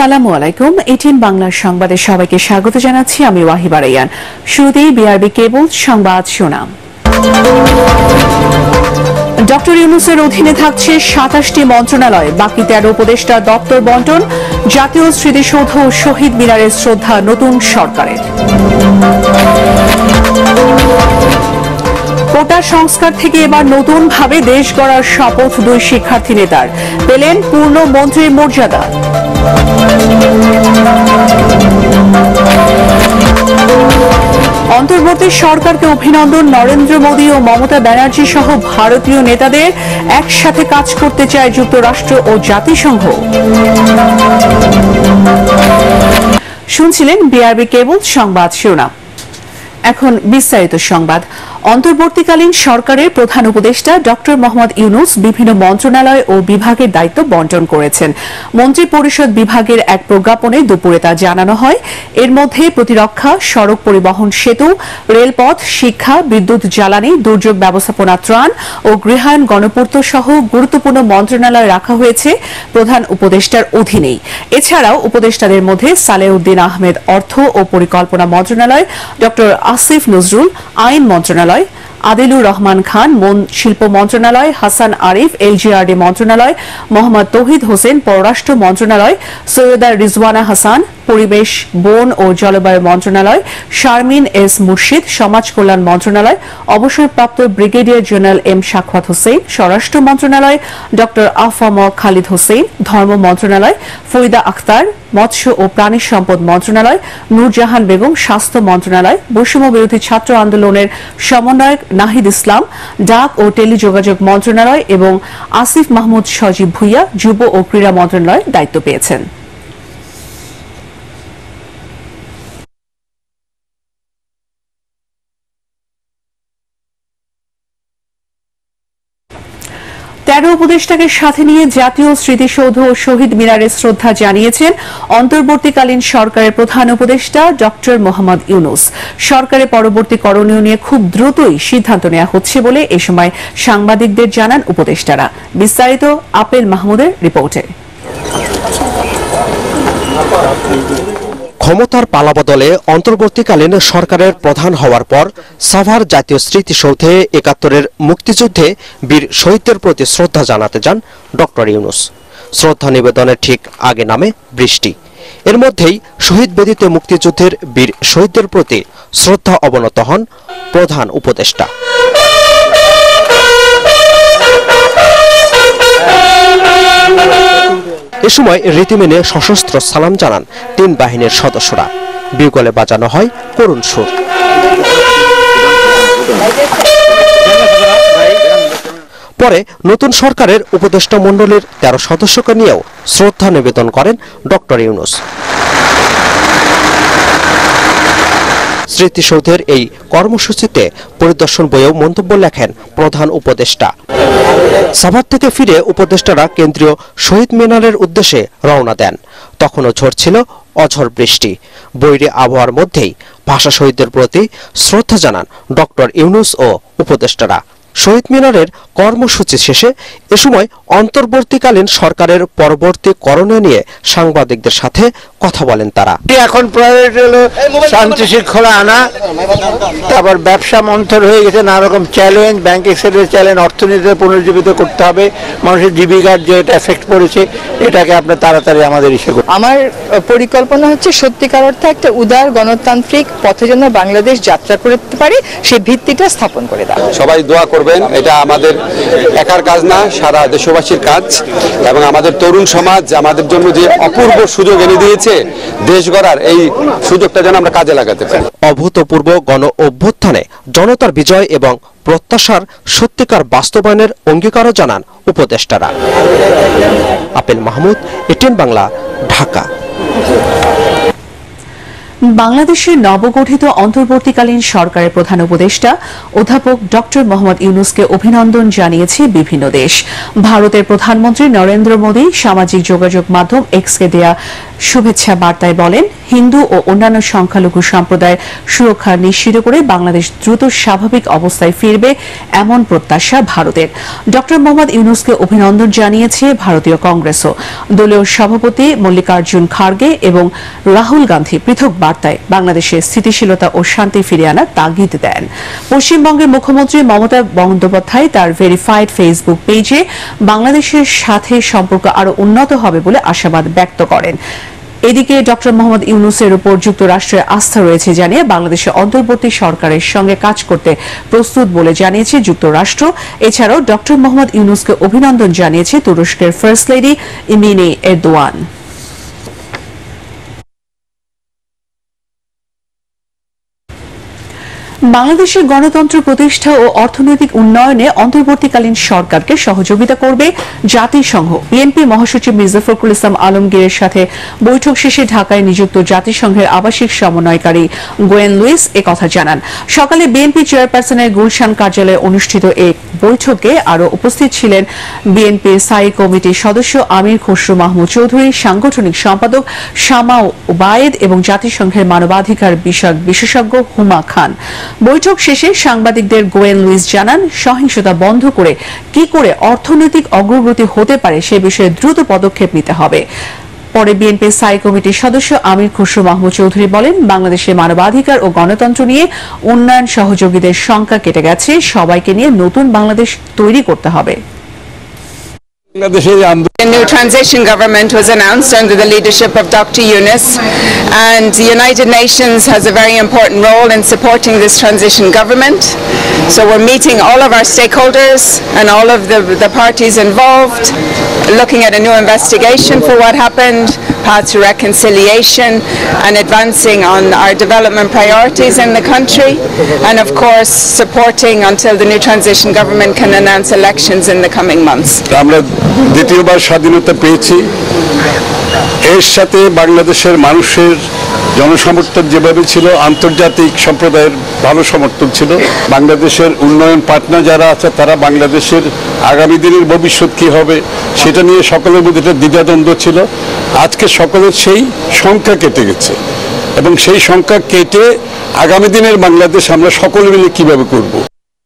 আসসালামু আলাইকুম। এটিএন বাংলার সংবাদে সবাইকে স্বাগত জানাচ্ছি। আমি ওয়াহিবা রাইয়ান। শুরুতেই বিআরবি কেবল সংবাদ শোনাম। ডক্টর ইউনূসের অধীনে থাকছে ২৭টি মন্ত্রণালয়, বাকি ১৩ উপদেষ্টা দপ্তর বন্টন। জাতীয় স্মৃতিসৌধ ও শহীদ মিনারের শ্রদ্ধা নতুন সরকারের। কোটা সংস্কার থেকে এবার নতুন ভাবে দেশ গড়ার শপথ দুই শিক্ষার্থী নেতার, পেলেন পূর্ণ মন্ত্রীর মর্যাদা। অন্তর্বর্তী সরকারকে অভিনন্দন। নরেন্দ্র মোদী ও মমতা ব্যানার্জি সহ ভারতীয় নেতাদের একসাথে কাজ করতে চায় যুক্তরাষ্ট্র ও জাতিসংঘ। শুনছিলেন বিআরবি কেবল সংবাদ শিরোনাম। এখন বিস্তারিত সংবাদ। অন্তর্বর্তীকালীন সরকারের প্রধান উপদেষ্টা ডক্টর মোহাম্মদ ইউনূস বিভিন্ন মন্ত্রণালয় ও বিভাগের দায়িত্ব বন্টন করেছেন। মন্ত্রিপরিষদ বিভাগের এক প্রজ্ঞাপনে দুপুরে তা জানানো হয়। এর মধ্যে প্রতিরক্ষা, সড়ক পরিবহন, সেতু, রেলপথ, শিক্ষা, বিদ্যুৎ, জ্বালানি, দুর্যোগ ব্যবস্থাপনা, ত্রাণ ও গৃহায়ন, গণপূর্ত সহ গুরুত্বপূর্ণ মন্ত্রণালয় রাখা হয়েছে প্রধান উপদেষ্টার অধীনেই। এছাড়াও উপদেষ্টাদের মধ্যে সালেউদ্দিন আহমেদ অর্থ ও পরিকল্পনা মন্ত্রণালয়, ডক্টর আসিফ নজরুল আইন মন্ত্রণালয়, আদিলুর রহমান খান শিল্প মন্ত্রণালয়, হাসান আরিফ এলজিআরডি মন্ত্রণালয়, মোহাম্মদ তৌহিদ হোসেন পররাষ্ট্র মন্ত্রণালয়, সৈয়দা রিজওয়ানা হাসান পরিবেশ, বন ও জলবায়ু মন্ত্রণালয়, শারমিন এস মুর্শিদ সমাজ কল্যাণ মন্ত্রণালয়, অবসরপ্রাপ্ত brigadier general M Sakhawat Hossain স্বরাষ্ট্র মন্ত্রণালয়, ডক্টর আফম খালিদ হোসেন ধর্ম মন্ত্রণালয়, ফরিদা আখতার মৎস্য ও প্রাণী সম্পদ মন্ত্রণালয়, নূরজাহান বেগম স্বাস্থ্য মন্ত্রণালয়, বৈষম্য বিরোধী ছাত্র আন্দোলনের সমন্বয়ক নাহিদ ইসলাম ডাক ও টেলিযোগাযোগ মন্ত্রণালয় এবং আসিফ মাহমুদ সজীব ভুইয়া যুব ও ক্রীড়া মন্ত্রণালয়ের দায়িত্ব পেয়েছেন। তেরো উপদেষ্টাকে সাথে নিয়ে জাতীয় স্মৃতিসৌধ ও শহীদ মিনারে শ্রদ্ধা জানিয়েছেন অন্তর্বর্তীকালীন সরকারের প্রধান উপদেষ্টা ডক্টর মোহাম্মদ ইউনূস। সরকারের পরবর্তী করণীয় নিয়ে খুব দ্রুতই সিদ্ধান্ত নেওয়া হচ্ছে বলে এ সময় সাংবাদিকদের জানান উপদেষ্টারা। বিস্তারিত আপেল মাহমুদের রিপোর্টে। ক্ষমতার পালাবদলে অন্তর্বর্তীকালীন সরকারের প্রধান হওয়ার পর সাভার জাতীয় স্মৃতিসৌধে ৭১-এর মুক্তিযুদ্ধে বীর শহীদদের প্রতি শ্রদ্ধা জানাতে যান ডক্টর ইউনূস। শ্রদ্ধা নিবেদনের ঠিক আগে নামে বৃষ্টি। এর মধ্যেই শহীদ বেদিতে মুক্তিযুদ্ধের বীর শহীদদের প্রতি শ্রদ্ধা অবনত হন প্রধান উপদেষ্টা। এ সময় রীতি মেনে সশস্ত্র সালাম জানান তিন বাহিনীর সদস্যরা। বিগলে বাজানো হয় করুণ সুর। পরে নতুন সরকারের উপদেষ্টা মণ্ডলীর ১৩ সদস্যকে নিয়েও শ্রদ্ধা নিবেদন করেন ডক্টর ইউনূস। স্মৃতিসৌধের এই কর্মসূচিতে পরিদর্শন বইয়েও মন্তব্য লেখেন প্রধান উপদেষ্টা। সাভার থেকে ফিরে উপদেষ্টারা কেন্দ্রীয় শহীদ মিনারের উদ্দেশ্যে রওনা দেন। তখনও ঝরছিল অঝড় বৃষ্টি। বৈরী আবহাওয়ার মধ্যেই ভাষা শহীদদের প্রতি শ্রদ্ধা জানান ডক্টর ইউনূস ও উপদেষ্টারা। শহীদ মিনারের কর্মসূচি শেষে এ সময় অন্তর্বর্তীকালীন সরকারের পরবর্তী করণীয় নিয়ে সাংবাদিকদের সাথে কথা বলেন তারা। এখন প্রায়োরিটি হলো শান্তি শৃঙ্খলা আনা, তারপর ব্যবসা মন্থর হয়ে গেছে, নানা রকম চ্যালেঞ্জ, ব্যাংক এক্সেলের চ্যালেঞ্জ, অর্থনীতিতে পুনর্জীবিত করতে হবে, মানুষের জীবিকার যে এটা এফেক্ট পড়েছে এটাকে আপনার তাড়াতাড়ি আমাদের ইস্যু করুন। আমার পরিকল্পনা হচ্ছে সত্যিকার অর্থে একটা উদার গণতান্ত্রিক পথে যেন বাংলাদেশ যাত্রা করতে পারে, সেই ভিত্তিটা স্থাপন করে দেওয়া। সবাই দোয়া করবেন, এটা আমাদের একার কাজ না, সারা দেশবাসীর কাজ। এবং আমাদের তরুণ সমাজ আমাদের জন্য যে অপূর্ব সুযোগ এনে দিয়েছে দেশ গড়ার, এই সুযোগটা যেন আমরা কাজে লাগাতে পারি। অভূতপূর্ব গণ অভ্যুত্থানে জনতার বিজয় এবং প্রত্যাশার সত্যিকার বাস্তবায়নের অঙ্গীকারও জানান উপদেষ্টারা। আপেল মাহমুদ, এটিএন বাংলা, ঢাকা। বাংলাদেশের নবগঠিত অন্তর্বর্তীকালীন সরকারের প্রধান উপদেষ্টা অধ্যাপক ডক্টর মোহাম্মদ ইউনূসকে অভিনন্দন জানিয়েছে বিভিন্ন দেশ। ভারতের প্রধানমন্ত্রী নরেন্দ্র মোদী সামাজিক যোগাযোগ মাধ্যম এক্সকে দেয়া শুভেচ্ছা বার্তায় বলেন, হিন্দু ও অন্যান্য সংখ্যালঘু সম্প্রদায়ের সুরক্ষা নিশ্চিত করে বাংলাদেশ দ্রুত স্বাভাবিক অবস্থায় ফিরবে এমন প্রত্যাশা ভারতের। ডক্টর মোহাম্মদ ইউনূসকে অভিনন্দন জানিয়েছে ভারতীয় কংগ্রেসও। দলীয় সভাপতি মল্লিকার্জুন খার্গে এবং রাহুল গান্ধী পৃথক বার্তায় বাংলাদেশের স্থিতিশীলতা ও শান্তি ফিরিয়ে আনার তাগিদ দেন। পশ্চিমবঙ্গের মুখ্যমন্ত্রী মমতা বন্দ্যোপাধ্যায় তার ভেরিফাইড ফেসবুক পেজে বাংলাদেশের সাথে সম্পর্ক আরও উন্নত হবে বলে আশাবাদ ব্যক্ত করেন। এদিকে ডক্টর মোহাম্মদ ইউনূসের উপর যুক্তরাষ্ট্রের আস্থা রয়েছে জানিয়ে বাংলাদেশের অন্তর্বর্তী সরকারের সঙ্গে কাজ করতে প্রস্তুত বলে জানিয়েছে যুক্তরাষ্ট্র। এছাড়াও ডক্টর মোহাম্মদ ইউনূসকে অভিনন্দন জানিয়েছে তুরস্কের ফার্স্ট লেডি ইমিনে এরদোয়ান। বাংলাদেশের গণতন্ত্র প্রতিষ্ঠা ও অর্থনৈতিক উন্নয়নে অন্তর্বর্তীকালীন সরকারকে সহযোগিতা করবে জাতিসংঘ। বিএনপি মহাসচিব মির্জা ফখরুল ইসলাম আলমগীরের সাথে বৈঠক শেষে ঢাকায় নিযুক্ত জাতিসংঘের আবাসিক সমন্বয়কারী গোয়েন লুইস একথা জানান। সকালে বিএনপি চেয়ারপারসনের গুলশান কার্যালয়ে অনুষ্ঠিত এক বৈঠকে আরও উপস্থিত ছিলেন বিএনপির স্থায়ী কমিটির সদস্য আমির খসরু মাহমুদ চৌধুরী, সাংগঠনিক সম্পাদক শামা ওবায়েদ এবং জাতিসংঘের মানবাধিকার বিষয়ক বিশেষজ্ঞ হুমা খান। বৈঠক শেষে সাংবাদিকদের গোয়েন লুইস জানান, সহিংসতা বন্ধ করে কি করে অর্থনৈতিক অগ্রগতি হতে পারে সে বিষয়ে দ্রুত পদক্ষেপ নিতে হবে। পরে বিএনপির স্থায়ী কমিটির সদস্য আমির খসরু মাহমুদ চৌধুরী বলেন, বাংলাদেশের মানবাধিকার ও গণতন্ত্র নিয়ে উন্নয়ন সহযোগীদের সংখ্যা কেটে গেছে, সবাইকে নিয়ে নতুন বাংলাদেশ তৈরি করতে হবে। A new transition government was announced under the leadership of Dr. Yunus, and the United Nations has a very important role in supporting this transition government. So we're meeting all of our stakeholders and all of the parties involved, looking at a new investigation for what happened, path to reconciliation, and advancing on our development priorities in the country, and of course supporting until the new transition government can announce elections in the coming months. দ্বিতীয়বার স্বাধীনতা পেয়েছি, এর সাথে বাংলাদেশের মানুষের জনসমর্থন যেভাবে ছিল, আন্তর্জাতিক সম্প্রদায়ের ভালো সমর্থন ছিল। বাংলাদেশের উন্নয়ন পার্টনার যারা আছে তারা বাংলাদেশের আগামী দিনের ভবিষ্যৎ কী হবে সেটা নিয়ে সকলের মধ্যে একটা দ্বিধাদ্বন্দ্ব ছিল। আজকে সকলের সেই সংখ্যা কেটে গেছে এবং সেই সংখ্যা কেটে আগামী দিনের বাংলাদেশ আমরা সকলে মিলে কীভাবে করব।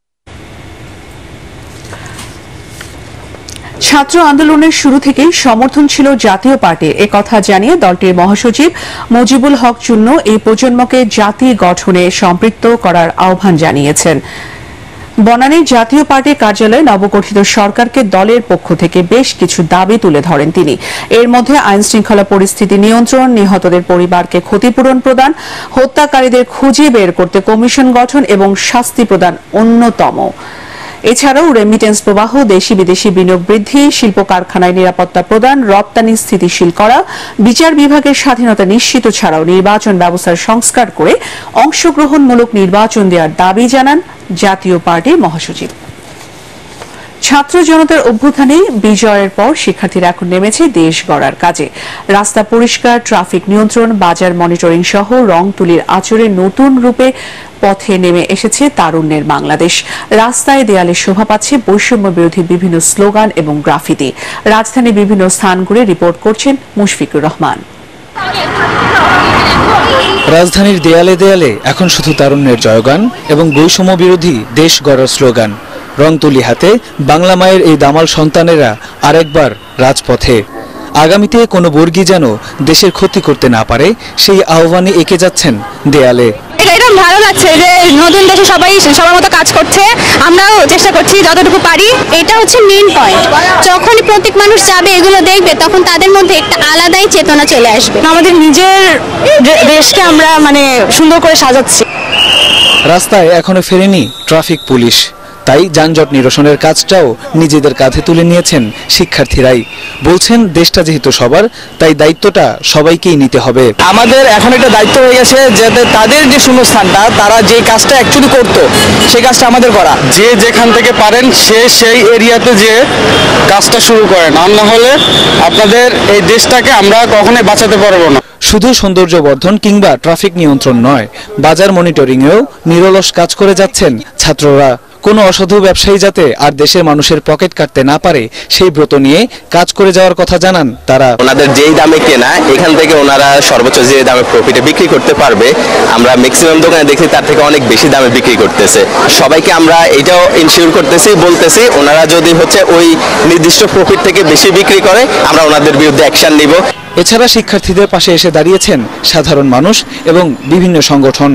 ছাত্র আন্দোলনের শুরু থেকেই সমর্থন ছিল জাতীয় পার্টির, একথা জানিয়ে দলটির মহাসচিব মুজিবুল হক চুন্নু এই প্রজন্মকে জাতি গঠনে সম্পৃক্ত করার আহ্বান জানিয়েছেন। বনানীর জাতীয় পার্টির কার্যালয়ে নবগঠিত সরকারকে দলের পক্ষ থেকে বেশ কিছু দাবি তুলে ধরেন তিনি। এর মধ্যে আইন শৃঙ্খলা পরিস্থিতি নিয়ন্ত্রণ, নিহতদের পরিবারকে ক্ষতিপূরণ প্রদান, হত্যাকারীদের খুঁজে বের করতে কমিশন গঠন এবং শাস্তি প্রদান অন্যতম। এছাড়াও রেমিটেন্স প্রবাহ, দেশি বিদেশি বিনিয়োগ বৃদ্ধি, শিল্প কারখানায় নিরাপত্তা প্রদান, রপ্তানি স্থিতিশীল করা, বিচার বিভাগের স্বাধীনতা নিশ্চিত ছাড়াও নির্বাচন ব্যবস্থার সংস্কার করে অংশগ্রহণমূলক নির্বাচন দেওয়ার দাবি জানান জাতীয় পার্টির মহাসচিব। ছাত্র জনতার অভ্যুত্থানে বিজয়ের পর শিক্ষার্থীরা এখন নেমেছে দেশ গড়ার কাজে। রাস্তা পরিষ্কার, ট্রাফিক নিয়ন্ত্রণ, বাজার মনিটরিং সহ রং তুলির আচরে নতুন রূপে পথে নেমে এসেছে তারুণ্যের বাংলাদেশ। রাস্তায় দেয়ালে শোভা পাচ্ছে বৈষম্য বিরোধী বিভিন্ন স্লোগান এবং গ্রাফিতি। রাজধানীর বিভিন্ন স্থান ঘুরে রিপোর্ট করছেন মুশফিকুর রহমান। রাজধানীর দেয়ালে দেয়ালে এখন শুধু তারুণ্যের জয়গান এবং বৈষম্য বিরোধী দেশ গড়ার স্লোগান। রংতুলি হাতে বাংলা মায়ের এই দামাল সন্তানেরা আরেকবার রাজপথে। আগামীতে কোনো বর্গী যেন দেশের ক্ষতি করতে না পারে সেই আহ্বানে এঁকে যাচ্ছেন দেয়ালে। এটা ভালো লাগছে যে নতুন দেশে সবাই সবার মতো কাজ করছে, আমরাও চেষ্টা করছি যতটুকু পারি। এটা হচ্ছে মেইন পয়েন্ট, যখনই প্রত্যেক মানুষ যাবে এগুলো দেখবে তখন তাদের মধ্যে একটা আলাদাই চেতনা চলে আসবে। আমাদের নিজের দেশকে আমরা সুন্দর করে সাজাচ্ছি। রাস্তায় এখনো ফেরেনি ট্রাফিক পুলিশ, তাই যানজট নিরসনের কাজটাও নিজেদের কাঁধে তুলে নিয়েছেন শিক্ষার্থীরাই। বলছেন দেশটা যেহেতু সবার, তাই দায়িত্বটা সবাইকেই নিতে হবে। আমাদের এখন একটা দায়িত্ব হয়ে গেছে যাতে তাদের যে শূন্যস্থানটা, তারা যে কাজটা অ্যাকচুয়ালি করতো সেই কাজটা আমাদের করা। যে যেখান থেকে পারেন সেই এরিয়াতে যে কাজটা শুরু করেন, আর না হলে আপনাদের এই দেশটাকে আমরা কখনোই বাঁচাতে পারবো না। শুধু সৌন্দর্য বর্ধন কিংবা ট্রাফিক নিয়ন্ত্রণ নয়, বাজার মনিটরিংয়েও নিরলস কাজ করে যাচ্ছেন ছাত্ররা। কোনো অসাধু ব্যবসায়ী যাতে আর দেশের মানুষের পকেট কাটতে না পারে সেই ব্রত নিয়ে কাজ করে যাওয়ার কথা জানান তারা। ওনাদের যেই দামে কেনা, এখান থেকে ওনারা সর্বোচ্চ যে দামে প্রফিটে বিক্রি করতে পারবে, আমরা ম্যাক্সিমাম দোকানে দেখি তার থেকে অনেক বেশি দামে বিক্রি করতেছে। সবাইকে আমরা এটাও ইনশিওর করতেছি, বলতেছি ওনারা যদি ওই নির্দিষ্ট প্রফিট থেকে বেশি বিক্রি করে আমরা ওনাদের বিরুদ্ধে অ্যাকশন নিব। এছাড়া শিক্ষার্থীদের পাশে এসে দাঁড়িয়েছেন সাধারণ মানুষ এবং বিভিন্ন সংগঠন।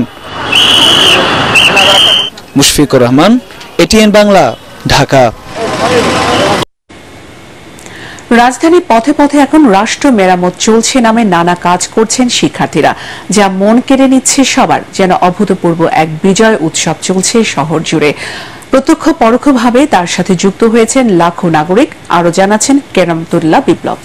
মুশফিকুর রহমান, এটিএন বাংলা, ঢাকা। রাজধানী পথে পথে এখন রাষ্ট্র মেরামত চলছে নামে নানা কাজ করছেন শিক্ষার্থীরা, যা মন কেড়ে নিচ্ছে সবার। যেন অভূতপূর্ব এক বিজয় উৎসব চলছে শহর জুড়ে। প্রত্যক্ষ পরোক্ষভাবে তার সাথে যুক্ত হয়েছেন লাখো নাগরিক। আরো জানাচ্ছেন কেরামতুল্লাহ বিপ্লব।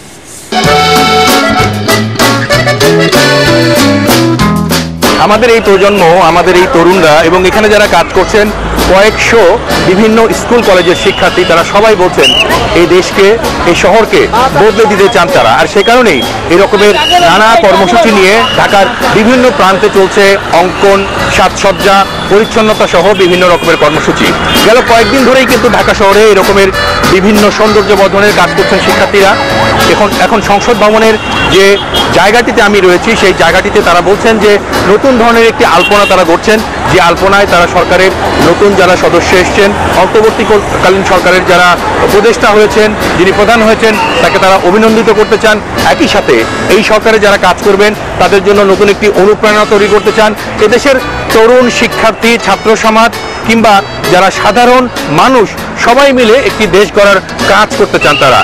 আমাদের এই প্রজন্ম, আমাদের এই তরুণরা এবং এখানে যারা কাজ করছেন কয়েকশো বিভিন্ন স্কুল কলেজের শিক্ষার্থী, তারা সবাই বলছেন এই দেশকে, এই শহরকে বদলে দিতে চান তারা। আর সে কারণেই এই রকমের নানা কর্মসূচি নিয়ে ঢাকার বিভিন্ন প্রান্তে চলছে অঙ্কন, সাজসজ্জা, পরিচ্ছন্নতা সহ বিভিন্ন রকমের কর্মসূচি। গেল কয়েকদিন ধরেই কিন্তু ঢাকা শহরে এই রকমের বিভিন্ন সৌন্দর্য বর্ধনের কাজ করছেন শিক্ষার্থীরা। এখন সংসদ ভবনের যে জায়গাটিতে আমি রয়েছি, সেই জায়গাটিতে তারা বলছেন যে নতুন ধরনের একটি আলপনা তারা করছেন, যে আলপনায় তারা সরকারের নতুন যারা সদস্য এসছেন, অন্তর্বর্তীকালীন সরকারের যারা উপদেষ্টা হয়েছেন, যিনি প্রধান হয়েছেন, তাকে তারা অভিনন্দিত করতে চান। একই সাথে এই সরকারে যারা কাজ করবেন তাদের জন্য নতুন একটি অনুপ্রেরণা তৈরি করতে চান। এদেশের তরুণ, শিক্ষার্থী, ছাত্র সমাজ কিংবা যারা সাধারণ মানুষ সবাই মিলে একটি দেশ গড়ার কাজ করতে চান তারা।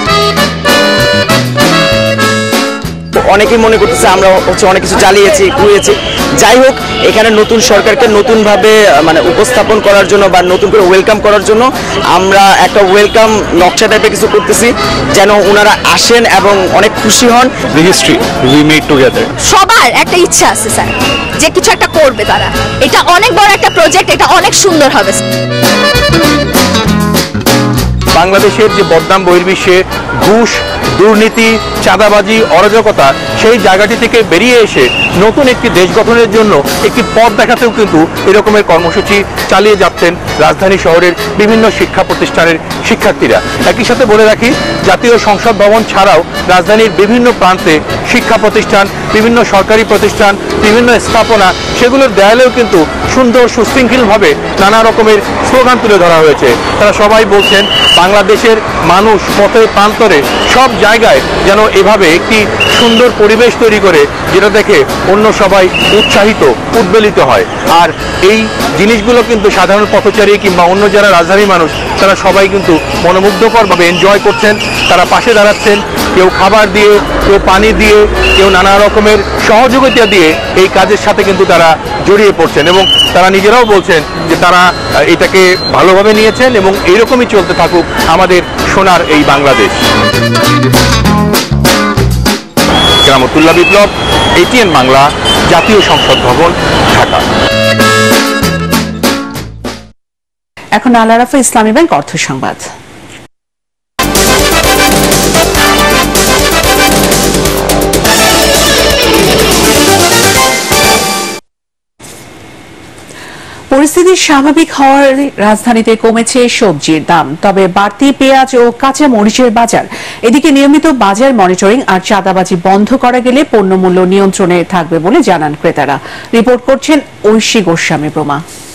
অনেকেই মনে করতেছে আমরা অনেক কিছু চালিয়েছি, ঘুরিয়েছি। যাই হোক, এখানে নতুন সরকারকে নতুনভাবে উপস্থাপন করার জন্য বা নতুন করে ওয়েলকাম করার জন্য আমরা একটা ওয়েলকাম নকশা টাইপের কিছু করতেছি, যেন ওনারা আসেন এবং অনেক খুশি হন। The history we made together. সবার একটা ইচ্ছা আছে স্যার, যে কিছু একটা করবে তারা। এটা অনেক বড় একটা প্রজেক্ট, এটা অনেক সুন্দর হবে। বাংলাদেশের যে বদনাম বহির্বিশ্বে ঘুষ, দুর্নীতি, চাঁদাবাজি, অরাজকতা, সেই জায়গাটি থেকে বেরিয়ে এসে নতুন একটি দেশ গঠনের জন্য একটি পথ দেখাতেও কিন্তু এরকমের কর্মসূচি চালিয়ে যাচ্ছেন রাজধানী শহরের বিভিন্ন শিক্ষা প্রতিষ্ঠানের শিক্ষার্থীরা। একই সাথে বলে রাখি, জাতীয় সংসদ ভবন ছাড়াও রাজধানীর বিভিন্ন প্রান্তে শিক্ষা প্রতিষ্ঠান, বিভিন্ন সরকারি প্রতিষ্ঠান, বিভিন্ন স্থাপনা, সেগুলোর দেয়ালেও কিন্তু সুন্দর সুশৃঙ্খলভাবে নানা রকমের স্লোগান তুলে ধরা হয়েছে। তারা সবাই বলছেন বাংলাদেশের মানুষ পথে প্রান্তরে সব জায়গায় যেন এভাবে একটি সুন্দর পরিবেশ তৈরি করে, যেটা দেখে অন্য সবাই উৎসাহিত, উদ্বেলিত হয়। আর এই জিনিসগুলো কিন্তু সাধারণ পথচারী কিংবা অন্য যারা রাজধানীর মানুষ, তারা সবাই কিন্তু মনোমুগ্ধকরভাবে এনজয় করছেন। তারা পাশে দাঁড়াচ্ছেন, কেউ খাবার দিয়ে, কেউ পানি দিয়ে, কেউ নানা রকমের সহযোগিতা দিয়ে এই কাজের সাথে কিন্তু তারা জড়িয়ে পড়ছেন এবং তারা নিজেরাও বলছেন যে তারা এটাকে ভালোভাবে নিয়েছেন এবং এইরকমই চলতে থাকুক আমাদের সোনার এই বাংলাদেশ। কেরামতুল্লাহ বিপ্লব, এটিএন বাংলা, জাতীয় সংসদ ভবন, ঢাকা। এখন আল আরাফা ইসলামী ব্যাংক অর্থ সংবাদ। পরিস্থিতি স্বাভাবিক হওয়ার রাজধানীতে কমেছে সবজির দাম, তবে বাড়তি পেঁয়াজ ও কাঁচা মরিচের বাজার। এদিকে নিয়মিত বাজার মনিটরিং আর চাঁদাবাজি বন্ধ করা গেলে পণ্যমূল্য নিয়ন্ত্রণে থাকবে বলে জানান ক্রেতারা। রিপোর্ট করছেন ঐশী গোস্বামী প্রমা।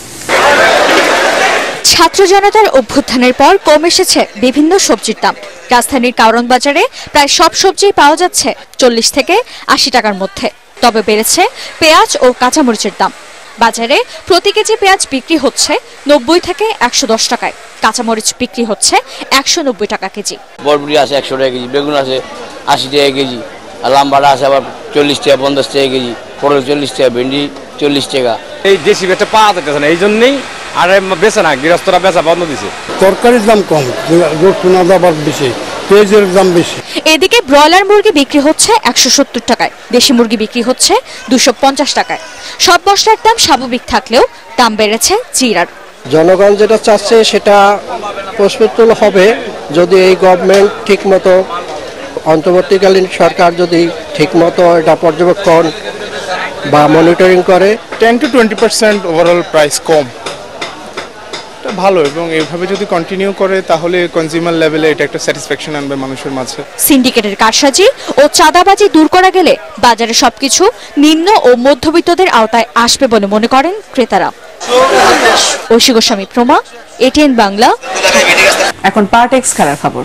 ছাত্র জনতার অভ্যুত্থানের পর কমে এসেছে বিভিন্ন সবজির দাম। রাজধানীর কারওয়ান বাজারে প্রায় সব সবজি পাওয়া যাচ্ছে 40 থেকে 80 টাকার মধ্যে, তবে বেড়েছে পেঁয়াজ ও কাঁচামরিচের দাম। বাজারে প্রতি কেজি পেঁয়াজ বিক্রি হচ্ছে 90 থেকে 110 টাকায়, কাঁচামরিচ বিক্রি হচ্ছে 190 টাকা কেজি। বরবটি আছে 100 টাকা কেজি, বেগুন আছে 80 টাকা কেজি, আর লাম্বাটা আছে আবার 40 টাকা 50 টাকা কেজি, পটল 40 টাকা, ভেন্ডি 40 টাকা। এই দেশি বেচা পাওয়া যাচ্ছে না, এই জন্যই আর বেচে না, গৃহস্থরা বেচা বন্ধ দিছে। তরকারির দাম কম, রসুনের দাম বেশি, পেঁয়াজের দাম বেশি। এদিকে ব্রয়লার মুরগি বিক্রি হচ্ছে 170 টাকায়, দেশি মুরগি বিক্রি হচ্ছে 250 টাকায়। সব মশলার দাম স্বাভাবিক থাকলেও দাম বেড়েছে জিরার। জনগণ যেটা চাচ্ছে সেটা প্রস্ফুটিত হবে যদি এই গভর্নমেন্ট ঠিক মতো অন্তর্বর্তীকালীন সরকার যদি ঠিকমতো এটা পর্যবেক্ষণ বা মনিটরিং করে 10 to 20% ওভারঅল প্রাইস কম, এটা ভালো, এবং এইভাবে যদি কন্টিনিউ করে তাহলে কনজিউমার লেভেলে এটা একটা স্যাটিসফ্যাকশন আনবে মানুষের মাঝে। সিন্ডিকেটের কারসাজি ও চাঁদাবাজি দূর করা গেলে বাজারে সবকিছু নিম্ন ও মধ্যবিত্তদের আওতায় আসবে বলে মনে করেন ক্রেতারা। ঐশী গোস্বামী প্রমা, এটিএন বাংলা। এখন পার্টেক্স খেলার খবর।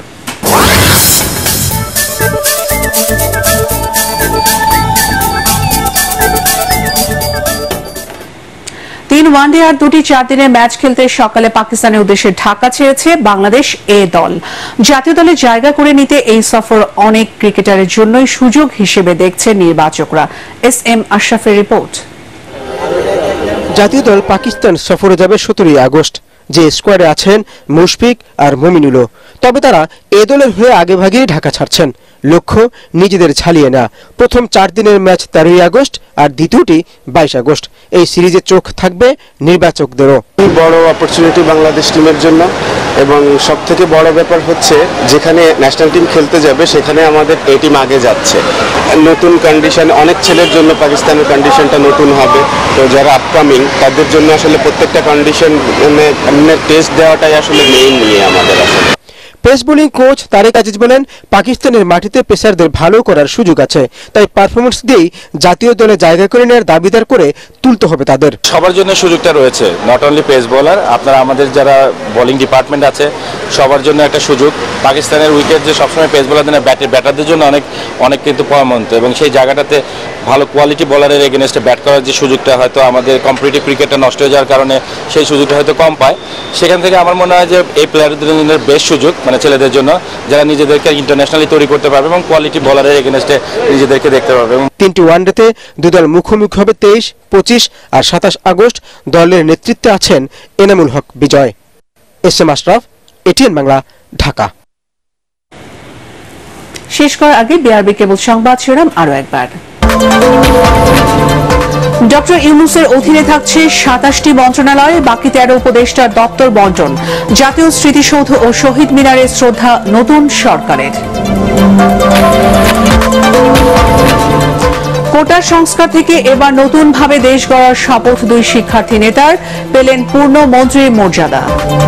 তিন ওয়ানডে আর 2টি 4 দিনের ম্যাচ খেলতে সকালে পাকিস্তানের উদ্দেশ্যে ঢাকা ছেড়েছে বাংলাদেশ এ দল। জাতীয় দলে জায়গা করে নিতে এই সফর অনেক ক্রিকেটারের জন্যই সুযোগ হিসেবে দেখছেন নির্বাচকরা। এস.এম. আশরাফের রিপোর্ট। জাতীয় দল পাকিস্তান সফরে যাবে 17 আগস্ট। যে স্কোয়াডে আছেন মুশফিক আর মুমিনুলও, তবে তারা এ দলের হয়ে আগেভাগেই ঢাকা ছাড়ছেন। লক্ষ্য নিজেদের ঝালিয়ে না। প্রথম 4 দিনের ম্যাচ 13 আগস্ট আর দ্বিতীয়টি 22 আগস্ট। এই সিরিজে চোখ থাকবে নির্বাচকদেরও। বড় অপরচুনিটি বাংলাদেশ টিমের জন্য, এবং সব থেকে বড় ব্যাপার হচ্ছে যেখানে ন্যাশনাল টিম খেলতে যাবে সেখানে আমাদের এ টিম আগে যাচ্ছে। নতুন কন্ডিশন, অনেক ছেলের জন্য পাকিস্তানের কন্ডিশনটা নতুন হবে, তো যারা আপকামিং তাদের জন্য আসলে প্রত্যেকটা কন্ডিশন টেস্ট দেওয়াটাই আসলে মেইন নিয়ে আমাদের আসলে। Pace bowling coach Tarek Aziz বলেন, পাকিস্তানের মাটিতে পেসারদের ভালো করার সুযোগ আছে, তাই পারফরমেন্স দিয়েই জাতীয় দলে জায়গা করে নেওয়ার দাবিদার করে তুলতে হবে তাদের। সবার জন্য সুযোগটা রয়েছে, নট অনলি পেস বোলার, আপনারা আমাদের যারা বোলিং ডিপার্টমেন্ট আছে সবার জন্য একটা সুযোগ। পাকিস্তানের উইকেট যে সবসময় পেস বোলারদের ব্যাটারদের জন্য অনেক কিন্তু পরামন্ত, এবং সেই জায়গাটাতে ভালো কোয়ালিটি বোলারের এগেনস্টে ব্যাট করার যে সুযোগটা হয়তো আমাদের কম্পিটিটিভ ক্রিকেটটা নষ্ট হয়ে যাওয়ার কারণে সেই সুযোগটা হয়তো কম পায়। সেখান থেকে আমার মনে হয় যে এই প্লেয়ারদের জন্য বেস্ট সুযোগ, মানে ছেলেদের জন্য, যারা নিজেদেরকে ইন্টারন্যাশনালি তৈরি করতে পারবে এবং কোয়ালিটি বোলারের এগেনস্টে নিজেদেরকে দেখতে পারবে। 3টি ওয়ানডেতে দুই দল মুখোমুখি হবে 23, 25 আর 27 আগস্ট। দলের নেতৃত্বে আছেন এনামুল হক বিজয়। এস.এম. আশরাফ, এটিএন বাংলা, ঢাকা। শেষ করার আগে বিআরবি কেবল সংবাদ শিরোনাম আরো একবার। ডক্টর ইউনূসের অধীনে থাকছে 27টি মন্ত্রণালয়, বাকি 13 উপদেষ্টার দপ্তর বন্টন। জাতীয় স্মৃতিসৌধ ও শহীদ মিনারে শ্রদ্ধা নতুন সরকারের। কোটার সংস্কার থেকে এবার নতুন ভাবে দেশ গড়ার শপথ 2 শিক্ষার্থী নেতার, পেলেন পূর্ণ মন্ত্রীর মর্যাদা।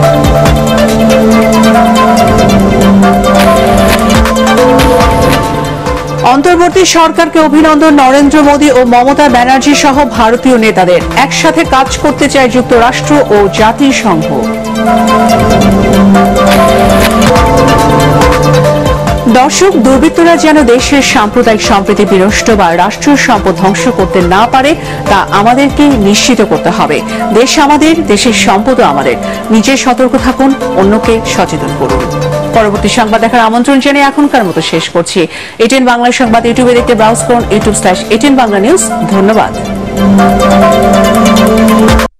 অন্তর্বর্তী সরকারকে অভিনন্দন নরেন্দ্র মোদী ও মমতা ব্যানার্জি সহ ভারতীয় নেতাদের। একসাথে কাজ করতে চায় যুক্তরাষ্ট্র ও জাতিসংঘ। দর্শক, দুর্বৃত্তরা যেন দেশের সাম্প্রদায়িক সম্প্রীতি বিনষ্ট বা রাষ্ট্রীয় সম্পদ ধ্বংস করতে না পারে তা আমাদেরকে নিশ্চিত করতে হবে। দেশ আমাদের, দেশের সম্পদও আমাদের। নিজে সতর্ক থাকুন, অন্যকে সচেতন করুন। পরবর্তী সংবাদ দেখার আমন্ত্রণ জানিয়ে এখনকার মতো শেষ করছি। এটিএন বাংলা সংবাদ ইউটিউবে দেখতে ব্রাউজ করুন youtube/ATN Bangla News। ধন্যবাদ।